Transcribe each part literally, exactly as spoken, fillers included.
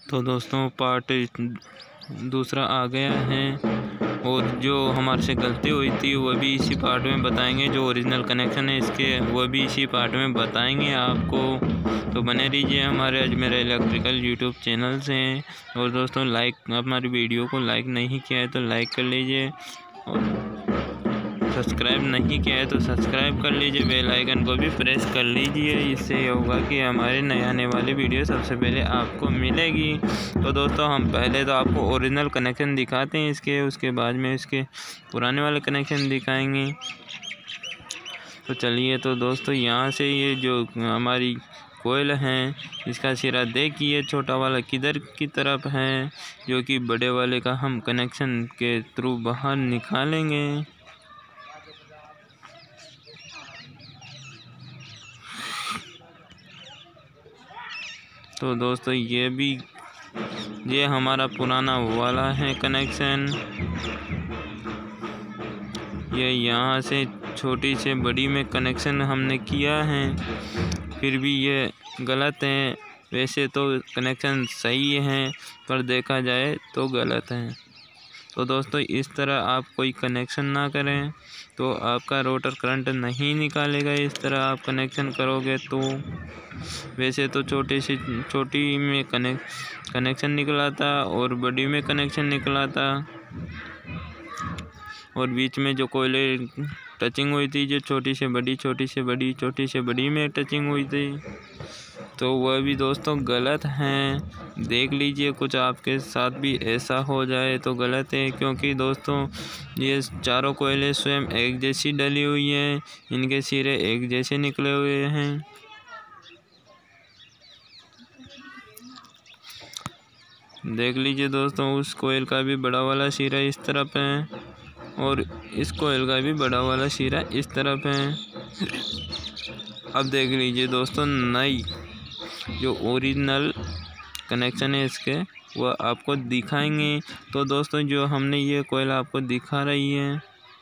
तो दोस्तों पार्ट दूसरा आ गया है और जो हमारे से गलती हुई थी वह भी इसी पार्ट में बताएंगे। जो ओरिजिनल कनेक्शन है इसके वह भी इसी पार्ट में बताएंगे आपको। तो बने रहिए हमारे अजमेरा इलेक्ट्रिकल यूट्यूब चैनल से। और दोस्तों लाइक, हमारी वीडियो को लाइक नहीं किया है तो लाइक कर लीजिए और सब्सक्राइब नहीं किया है तो सब्सक्राइब कर लीजिए, बेल आइकन को भी प्रेस कर लीजिए। इससे ये होगा कि हमारे नए आने वाली वीडियो सबसे पहले आपको मिलेगी। तो दोस्तों हम पहले तो आपको ओरिजिनल कनेक्शन दिखाते हैं इसके, उसके बाद में इसके पुराने वाले कनेक्शन दिखाएंगे। तो चलिए, तो दोस्तों यहाँ से ये जो हमारी कोयल है इसका सिरा देखिए छोटा वाला किधर की तरफ है, जो कि बड़े वाले का हम कनेक्शन के थ्रू बाहर निकालेंगे। तो दोस्तों ये भी ये हमारा पुराना वाला है कनेक्शन। ये यहाँ से छोटी से बड़ी में कनेक्शन हमने किया है, फिर भी ये गलत है। वैसे तो कनेक्शन सही है पर देखा जाए तो गलत है। तो दोस्तों इस तरह आप कोई कनेक्शन ना करें तो आपका रोटर करंट नहीं निकालेगा। इस तरह आप कनेक्शन करोगे तो वैसे तो छोटी सी छोटी में कनेक्ट कनेक्शन निकला था और बड़ी में कनेक्शन निकला था, और बीच में जो कोयले टचिंग हुई थी जो छोटी से बड़ी छोटी से बड़ी छोटी से बड़ी में टचिंग हुई थी, तो वह भी दोस्तों गलत हैं। देख लीजिए कुछ आपके साथ भी ऐसा हो जाए तो गलत है, क्योंकि दोस्तों ये चारों कोयले स्वयं एक जैसी डली हुई हैं, इनके सिरे एक जैसे निकले हुए हैं। देख लीजिए दोस्तों, उस कोयल का भी बड़ा वाला सिरा इस तरफ है और इस कोयल का भी बड़ा वाला सिरा इस तरफ है। अब देख लीजिए दोस्तों, नई जो ओरिजिनल कनेक्शन है इसके वह आपको दिखाएंगे। तो दोस्तों जो हमने ये कोयल आपको दिखा रही है,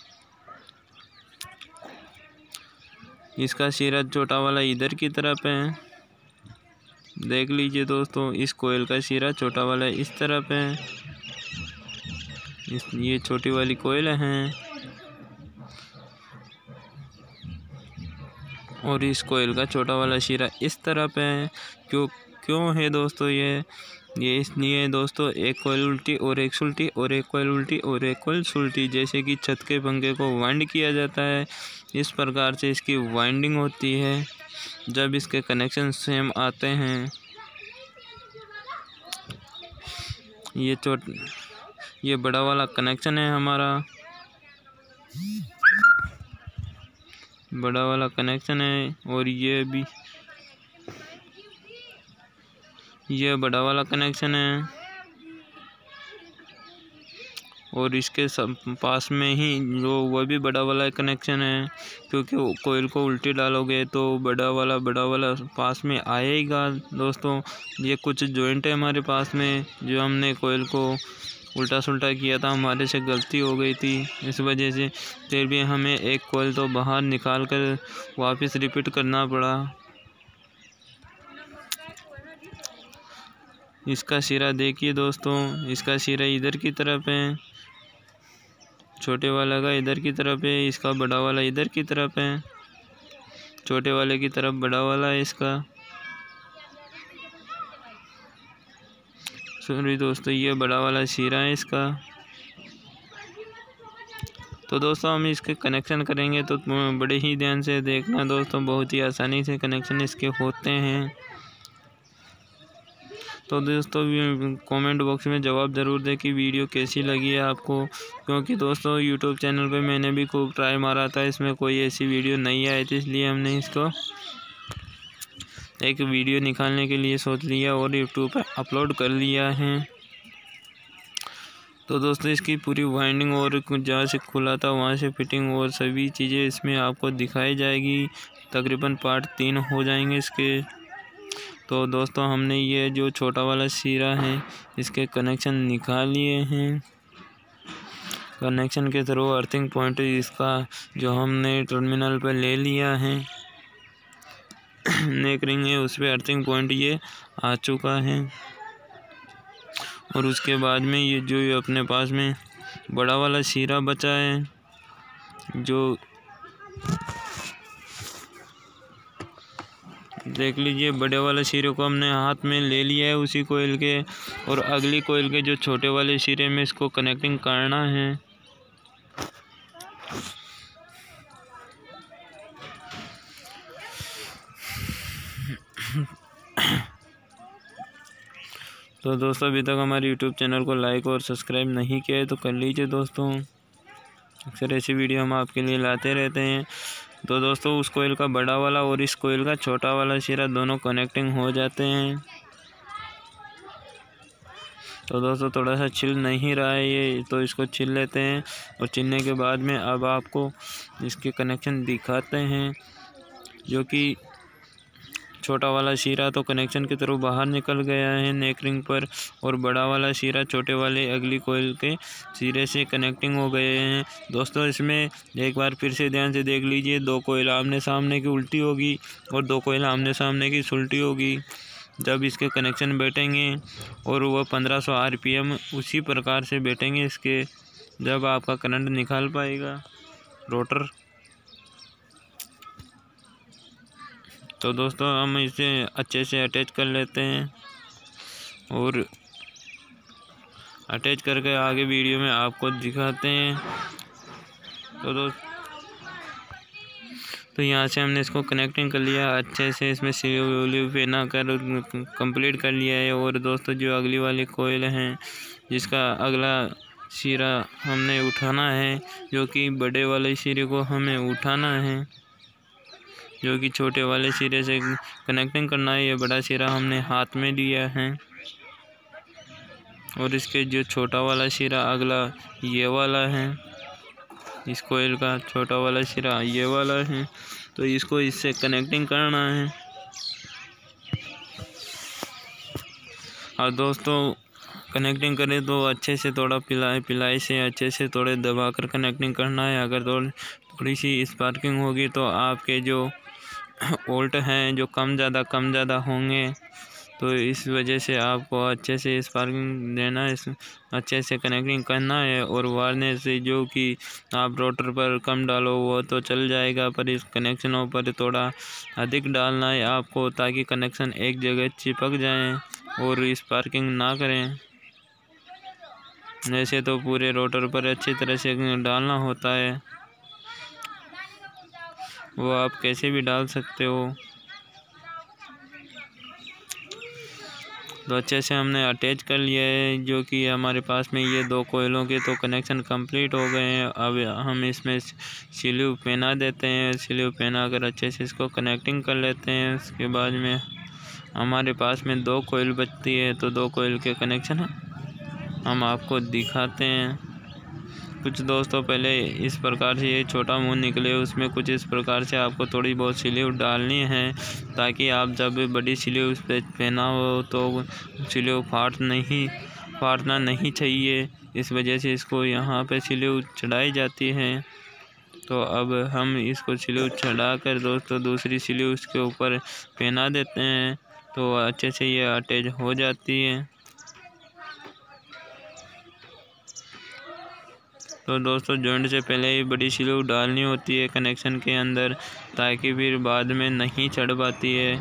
इसका सिरा छोटा वाला इधर की तरफ है। देख लीजिए दोस्तों, इस कोयल का सिरा छोटा वाला इस तरफ है, इस ये छोटी वाली कोयल है, और इस कोयल का छोटा वाला सिरा इस तरफ है। क्यों क्यों है दोस्तों ये ये इसलिए दोस्तों, एक कोयल उल्टी और एक सुल्टी और एक कोयल उल्टी और एक कोयल सुल्टी, जैसे कि छत के पंखे को वाइंड किया जाता है इस प्रकार से इसकी वाइंडिंग होती है जब इसके कनेक्शन सेम आते हैं। ये चोट ये बड़ा वाला कनेक्शन है हमारा, बड़ा वाला कनेक्शन है, और ये भी ये बड़ा वाला कनेक्शन है, और इसके सब पास में ही जो वह भी बड़ा वाला कनेक्शन है, क्योंकि कोयल को उल्टी डालोगे तो बड़ा वाला बड़ा वाला पास में आएगा। दोस्तों ये कुछ जॉइंट है हमारे पास में, जो हमने कोयल को उल्टा सुल्टा किया था, हमारे से गलती हो गई थी इस वजह से, फिर भी हमें एक कोयल तो बाहर निकाल कर वापस रिपीट करना पड़ा। इसका सिरा देखिए दोस्तों, इसका सिरा इधर की तरफ है, छोटे वाला का इधर की तरफ है, इसका बड़ा वाला इधर की तरफ है, छोटे वाले की तरफ बड़ा वाला है इसका। सॉरी दोस्तों, ये बड़ा वाला सिरा है इसका। तो दोस्तों हम इसके कनेक्शन करेंगे तो बड़े ही ध्यान से देखना दोस्तों, बहुत ही आसानी से कनेक्शन इसके होते हैं। तो दोस्तों कमेंट बॉक्स में जवाब ज़रूर दें कि वीडियो कैसी लगी है आपको, क्योंकि दोस्तों यूट्यूब चैनल पे मैंने भी खूब ट्राई मारा था, इसमें कोई ऐसी वीडियो नहीं आई थी, इसलिए हमने इसको एक वीडियो निकालने के लिए सोच लिया और यूट्यूब पर अपलोड कर लिया है। तो दोस्तों इसकी पूरी वाइंडिंग और जहाँ से खुला था वहाँ से फिटिंग और सभी चीज़ें इसमें आपको दिखाई जाएगी। तकरीबन पार्ट तीन हो जाएंगे इसके। तो दोस्तों हमने ये जो छोटा वाला सिरा है इसके कनेक्शन निकाल लिए हैं। कनेक्शन के थ्रू अर्थिंग पॉइंट इसका जो हमने टर्मिनल पर ले लिया है, नेक रिंग है उस पर अर्थिंग पॉइंट ये आ चुका है। और उसके बाद में ये जो ये अपने पास में बड़ा वाला शीरा बचा है, जो देख लीजिए बड़े वाले शीरे को हमने हाथ में ले लिया है उसी कोयल के, और अगली कोयल के जो छोटे वाले शीरे में इसको कनेक्टिंग करना है। तो दोस्तों अभी तक हमारे यूट्यूब चैनल को लाइक और सब्सक्राइब नहीं किया है तो कर लीजिए दोस्तों, अक्सर ऐसी वीडियो हम आपके लिए लाते रहते हैं। तो दोस्तों उस कोयल का बड़ा वाला और इस कोयल का छोटा वाला शीरा दोनों कनेक्टिंग हो जाते हैं। तो दोस्तों थोड़ा सा छिल नहीं रहा है ये, तो इसको छिल लेते हैं, और छिलने के बाद में अब आपको इसके कनेक्शन दिखाते हैं। जो कि छोटा वाला शीरा तो कनेक्शन की तरफ बाहर निकल गया है नेक रिंग पर, और बड़ा वाला शीरा छोटे वाले अगली कोयल के शीरे से कनेक्टिंग हो गए हैं। दोस्तों इसमें एक बार फिर से ध्यान से देख लीजिए, दो कोयल आमने सामने की उल्टी होगी और दो कोयल आमने सामने की सुलटी होगी। जब इसके कनेक्शन बैठेंगे और वह पंद्रह सौ आर पी एम उसी प्रकार से बैठेंगे इसके, जब आपका करंट निकाल पाएगा रोटर। तो दोस्तों हम इसे अच्छे से अटैच कर लेते हैं, और अटैच करके आगे वीडियो में आपको दिखाते हैं। तो दोस्त तो यहाँ से हमने इसको कनेक्टिंग कर लिया अच्छे से, इसमें सीलियो व्यूलियो पहना कर कंप्लीट कर लिया है। और दोस्तों जो अगली वाली कोयल हैं जिसका अगला शीरा हमने उठाना है, जो कि बड़े वाले शीरे को हमें उठाना है, जो कि छोटे वाले शीरे से कनेक्टिंग करना है। ये बड़ा शीरा हमने हाथ में लिया है, और इसके जो छोटा वाला शीरा अगला ये वाला है, इस कोयल का छोटा वाला शीरा ये वाला है। तो इसको इससे कनेक्टिंग करना है। और दोस्तों कनेक्टिंग करें तो अच्छे से थोड़ा पिलाई पिलाई से अच्छे से थोड़े दबाकर कनेक्टिंग करना है। अगर थोड़ी थोड़ी सी स्पार्किंग होगी तो आपके जो वोल्ट हैं जो कम ज़्यादा कम ज़्यादा होंगे, तो इस वजह से आपको अच्छे से स्पार्किंग देना है, अच्छे से कनेक्टिंग करना है। और वारने से जो कि आप रोटर पर कम डालो वो तो चल जाएगा, पर इस कनेक्शनों पर थोड़ा अधिक डालना है आपको, ताकि कनेक्शन एक जगह चिपक जाएं और स्पार्किंग ना करें। ऐसे तो पूरे रोटर पर अच्छी तरह से डालना होता है, वो आप कैसे भी डाल सकते हो। तो अच्छे से हमने अटैच कर लिया है, जो कि हमारे पास में ये दो कोयलों के तो कनेक्शन कंप्लीट हो गए हैं। अब हम इसमें स्लीव पहना देते हैं, स्लीव पहना कर अच्छे से इसको कनेक्टिंग कर लेते हैं। उसके बाद में हमारे पास में दो कोयल बचती है, तो दो कोयल के कनेक्शन हम आपको दिखाते हैं। कुछ दोस्तों पहले इस प्रकार से ये छोटा मुंह निकले, उसमें कुछ इस प्रकार से आपको थोड़ी बहुत स्लीव डालनी है, ताकि आप जब बड़ी स्लीव उस पर पहना हो तो स्लीव फाट नहीं फाटना नहीं चाहिए। इस वजह से इसको यहाँ पे स्लीव चढ़ाई जाती है। तो अब हम इसको स्लीव चढ़ा कर दोस्तों दूसरी स्लीव उसके ऊपर पहना देते हैं, तो अच्छे से ये अटैच हो जाती है। तो दोस्तों जॉइंट से पहले ही बड़ी स्लीव डालनी होती है कनेक्शन के अंदर, ताकि फिर बाद में नहीं चढ़ पाती है।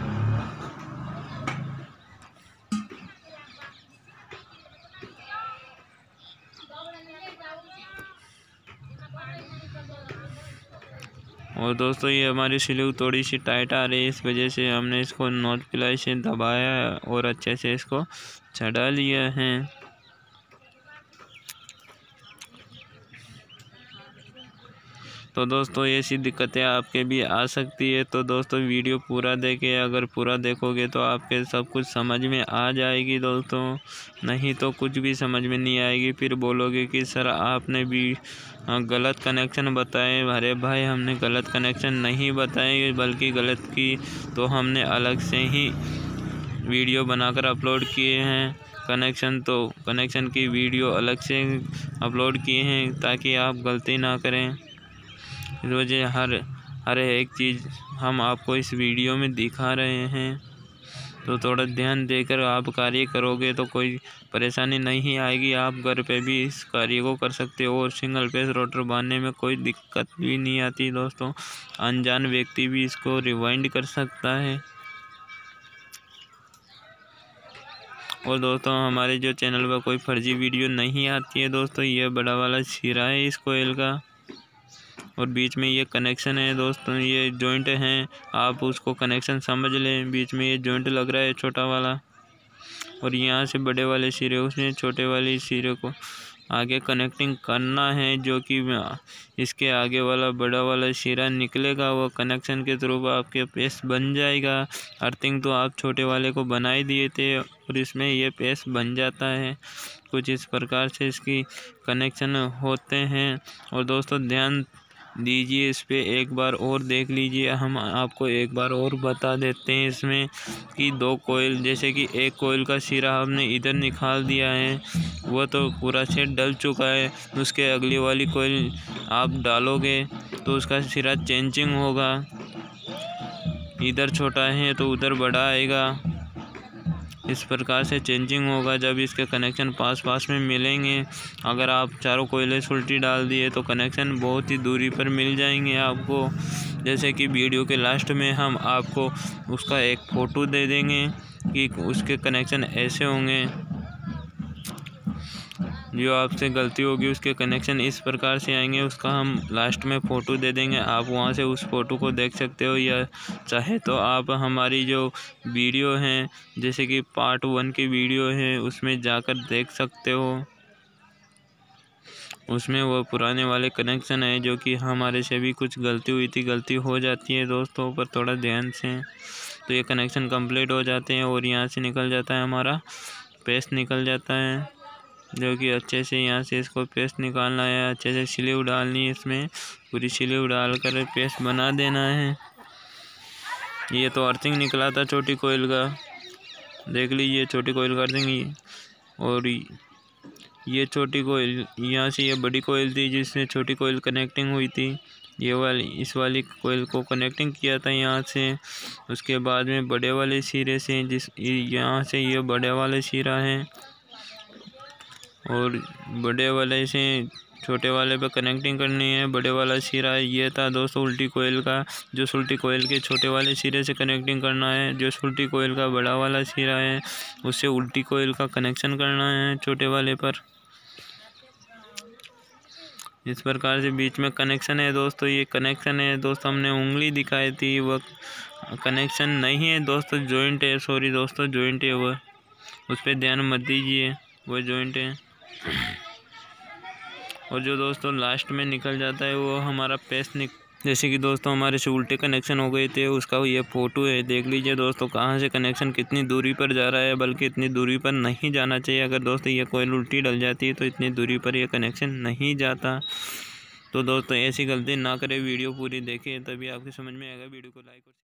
और दोस्तों ये हमारी स्लीव थोड़ी सी टाइट आ रही है, इस वजह से हमने इसको नोट प्लाई से दबाया और अच्छे से इसको चढ़ा लिया है। तो दोस्तों ऐसी दिक्कतें आपके भी आ सकती है, तो दोस्तों वीडियो पूरा देखें। अगर पूरा देखोगे तो आपके सब कुछ समझ में आ जाएगी दोस्तों, नहीं तो कुछ भी समझ में नहीं आएगी। फिर बोलोगे कि सर आपने भी गलत कनेक्शन बताए। अरे भाई हमने गलत कनेक्शन नहीं बताए, बल्कि गलत की तो हमने अलग से ही वीडियो बनाकर अपलोड किए हैं। कनेक्शन तो कनेक्शन की वीडियो अलग से अपलोड किए हैं, ताकि आप गलती ना करें। इस वजह हर हर एक चीज़ हम आपको इस वीडियो में दिखा रहे हैं। तो थोड़ा ध्यान देकर आप कार्य करोगे तो कोई परेशानी नहीं आएगी। आप घर पे भी इस कार्य को कर सकते हो और सिंगल फेस रोटर बांधने में कोई दिक्कत भी नहीं आती दोस्तों। अनजान व्यक्ति भी इसको रिवाइंड कर सकता है। और दोस्तों हमारे जो चैनल पर कोई फर्जी वीडियो नहीं आती है दोस्तों। ये बड़ा वाला सिरा है इस कोयल का और बीच में ये कनेक्शन है दोस्तों, ये जॉइंट हैं, आप उसको कनेक्शन समझ लें। बीच में ये जॉइंट लग रहा है छोटा वाला और यहाँ से बड़े वाले सिरे उसने छोटे वाले सिरे को आगे कनेक्टिंग करना है, जो कि इसके आगे वाला बड़ा वाला सिरा निकलेगा, वो कनेक्शन के थ्रू आपके पेस बन जाएगा। अर्थिंग तो आप छोटे वाले को बना ही दिए थे और इसमें ये पेस बन जाता है। कुछ इस प्रकार से इसकी कनेक्शन होते हैं। और दोस्तों ध्यान दीजिए इस पे, एक बार और देख लीजिए। हम आपको एक बार और बता देते हैं इसमें कि दो कोयल, जैसे कि एक कोयल का सिरा हमने इधर निकाल दिया है, वो तो पूरा सेट डल चुका है। उसके अगली वाली कोयल आप डालोगे तो उसका सिरा चेंजिंग होगा, इधर छोटा है तो उधर बड़ा आएगा, इस प्रकार से चेंजिंग होगा जब इसके कनेक्शन पास पास में मिलेंगे। अगर आप चारों कोयले उल्टी डाल दिए तो कनेक्शन बहुत ही दूरी पर मिल जाएंगे आपको। जैसे कि वीडियो के लास्ट में हम आपको उसका एक फ़ोटो दे देंगे कि उसके कनेक्शन ऐसे होंगे, जो आपसे गलती होगी उसके कनेक्शन इस प्रकार से आएंगे। उसका हम लास्ट में फ़ोटो दे देंगे, आप वहां से उस फ़ोटो को देख सकते हो, या चाहे तो आप हमारी जो वीडियो हैं जैसे कि पार्ट वन की वीडियो है उसमें जाकर देख सकते हो। उसमें वो पुराने वाले कनेक्शन है जो कि हमारे से भी कुछ गलती हुई थी, गलती हो जाती है दोस्तों, पर थोड़ा ध्यान से। तो ये कनेक्शन कंप्लीट हो जाते हैं और यहाँ से निकल जाता है हमारा पेस्ट निकल जाता है, जो कि अच्छे से यहाँ से इसको पेस्ट निकालना है, अच्छे से स्लीव डालनी है, इसमें पूरी स्लीव डाल कर पेस्ट बना देना है। ये तो अर्थिंग निकला था छोटी कोयल का, देख लीजिए छोटी कोयल का अर्थिंग। और ये छोटी कोयल, यहाँ से ये बड़ी कोयल थी जिसमें छोटी कोयल कनेक्टिंग हुई थी, ये वाली इस वाली कोयल को कनेक्टिंग किया था यहाँ से। उसके बाद में बड़े वाले सिरे से, जिस यहाँ से ये बड़े वाले सिरा है और बड़े वाले से छोटे वाले पे कनेक्टिंग करनी है। बड़े वाला सिरा ये था दोस्तों उल्टी कोयल का, जो उल्टी कोयल के छोटे वाले सिरे से कनेक्टिंग करना है। जो उल्टी कोयल का बड़ा वाला सिरा है उससे उल्टी कोयल का कनेक्शन करना है छोटे वाले पर। इस प्रकार से बीच में कनेक्शन है दोस्तों, ये कनेक्शन है दोस्तों, हमने उंगली दिखाई थी, वह कनेक्शन नहीं है दोस्तों, जॉइंट है, सॉरी दोस्तों जॉइंट है, वह उस पर ध्यान मत दीजिए, वो जॉइंट है। और जो दोस्तों लास्ट में निकल जाता है वो हमारा पेस्ट निक जैसे कि दोस्तों हमारे से उल्टे कनेक्शन हो गए थे, उसका ये फ़ोटो है, देख लीजिए दोस्तों कहाँ से कनेक्शन कितनी दूरी पर जा रहा है, बल्कि इतनी दूरी पर नहीं जाना चाहिए। अगर दोस्तों ये कोयल उल्टी डल जाती है तो इतनी दूरी पर ये कनेक्शन नहीं जाता। तो दोस्तों ऐसी गलती ना करें, वीडियो पूरी देखें तभी आपकी समझ में आएगा। वीडियो को लाइक और